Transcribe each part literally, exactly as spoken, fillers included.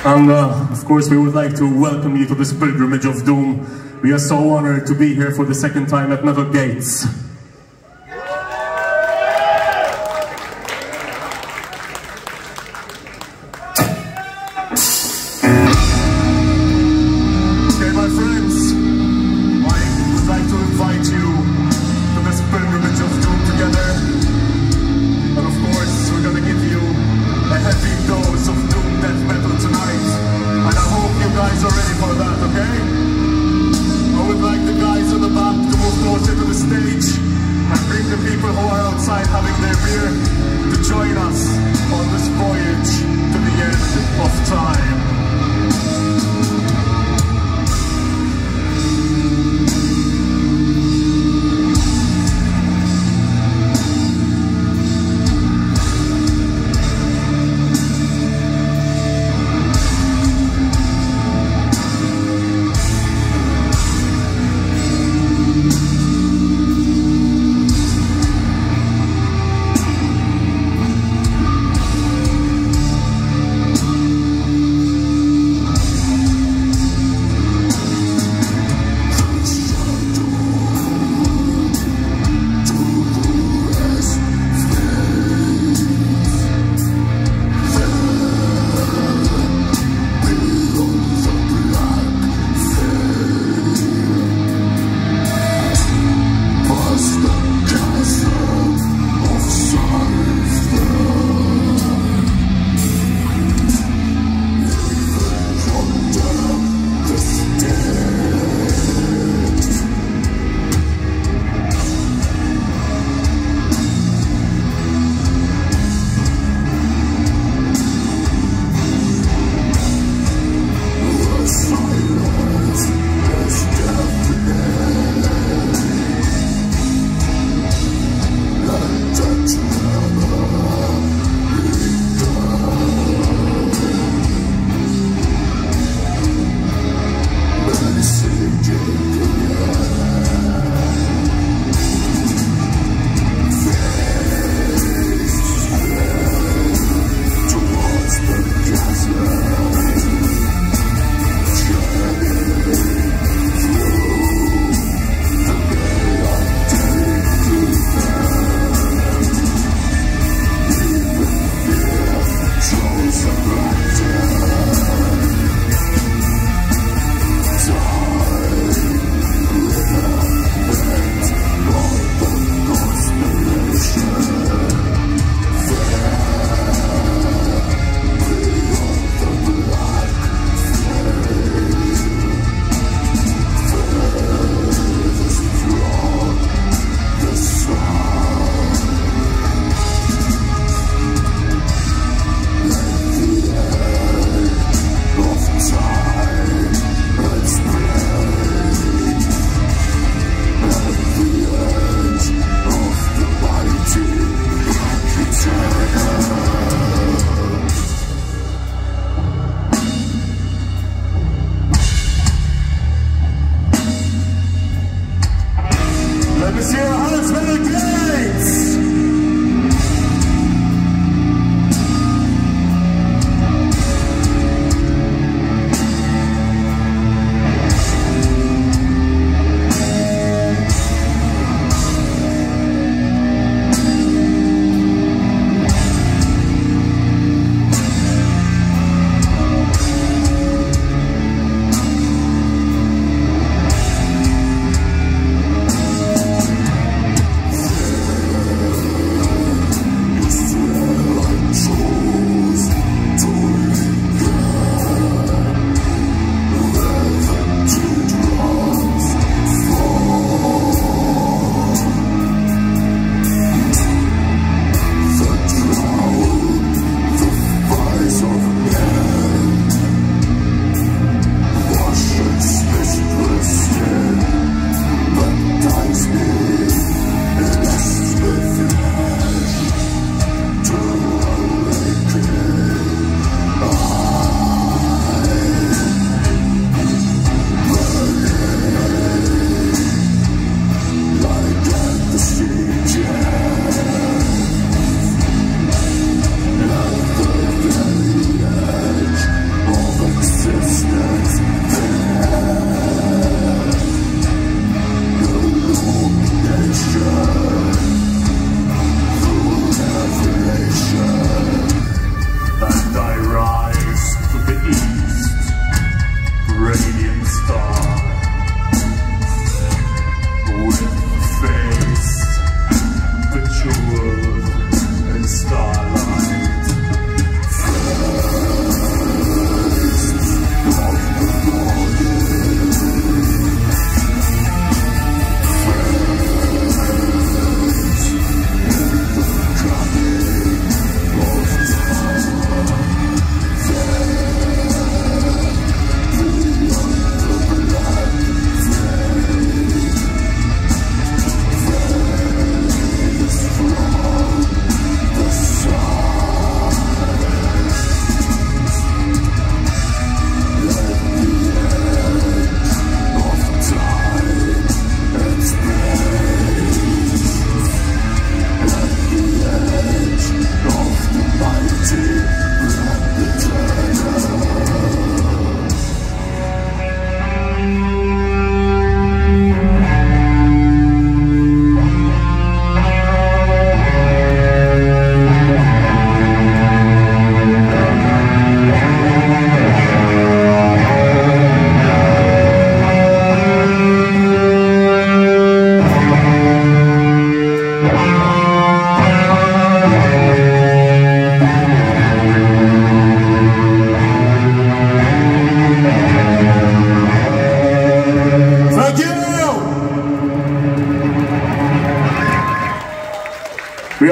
And uh, of course we would like to welcome you to this pilgrimage of doom. We are so honored to be here for the second time at Metal Gates. Okay, my friends, I would like to invite you to this pilgrimage of doom together. And of course, we're gonna give you a heavy dose of doom death metal tonight. And I hope you guys are ready for that, okay? I would like the guys in the back to move closer to the stage and bring the people who are outside having their beer to join us on this voyage to the end of time.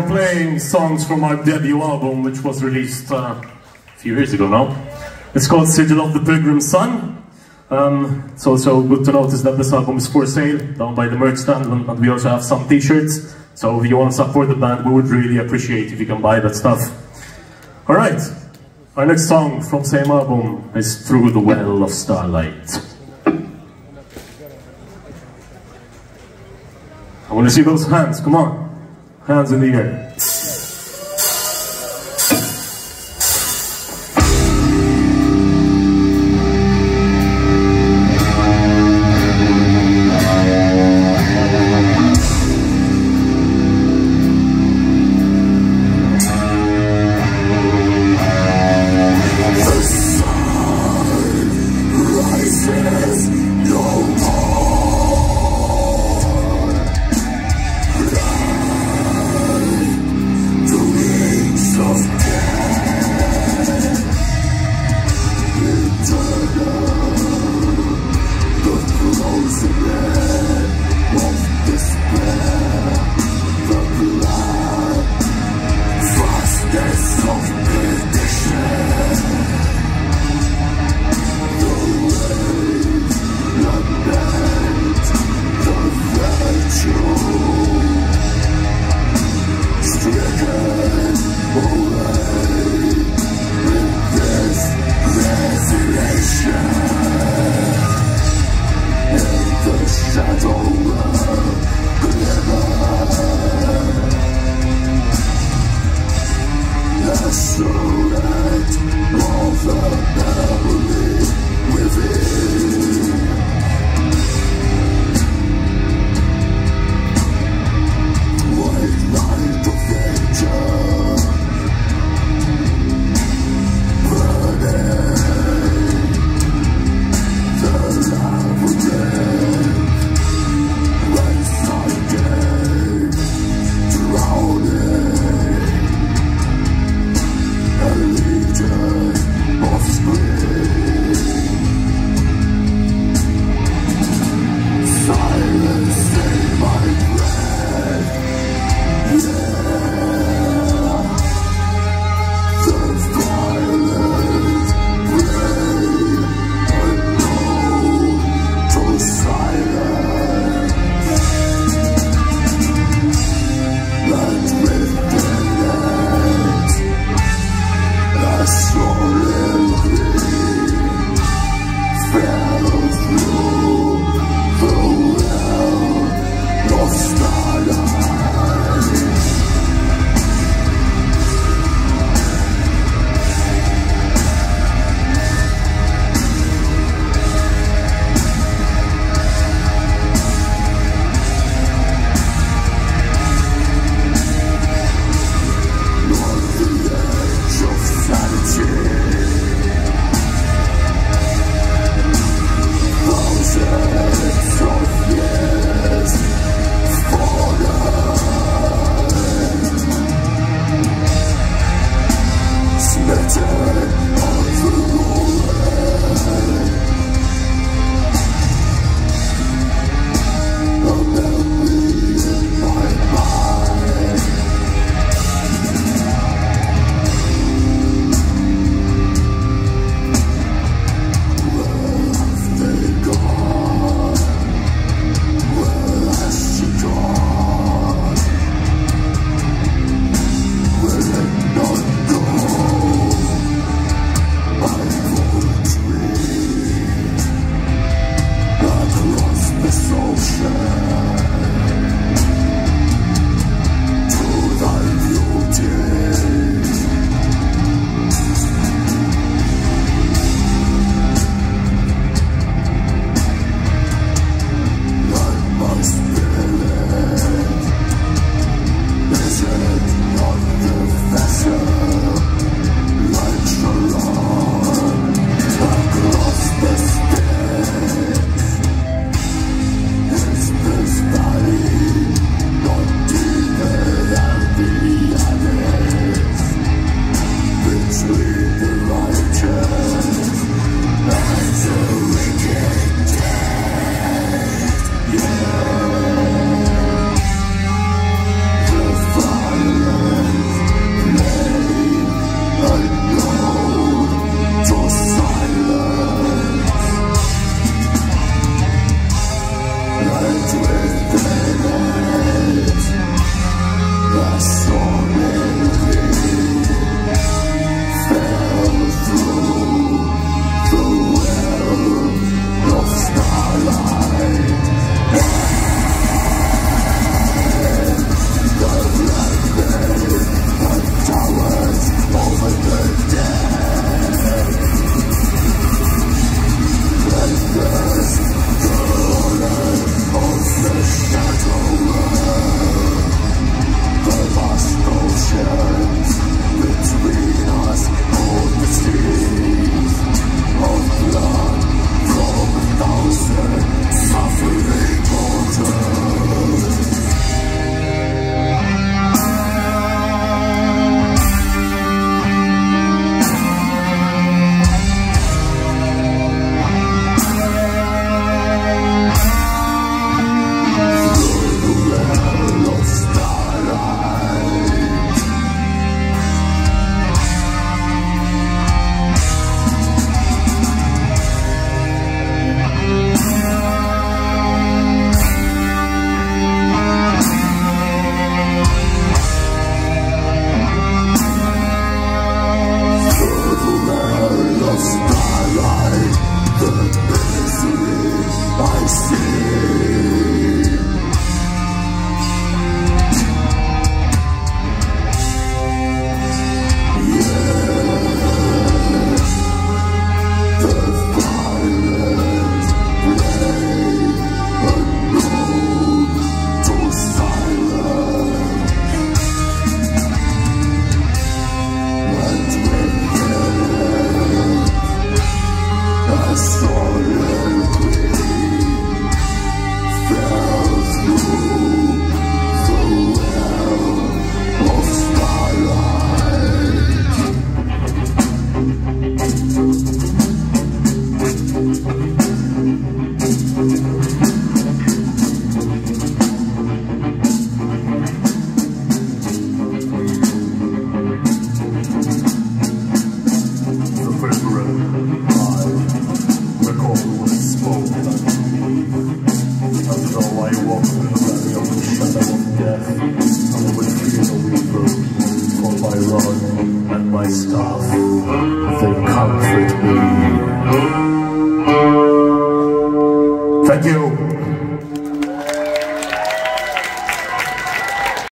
I'm playing songs from our debut album, which was released uh, a few years ago now. It's called Sigil of the Pilgrim Sun. Um, it's also good to notice that this album is for sale down by the merch stand, and, and we also have some t-shirts. So if you want to support the band, we would really appreciate if you can buy that stuff. Alright, our next song from same album is Through the Well of Starlight. I want to see those hands, come on. Hands in the air. for my rod and my staff, they comfort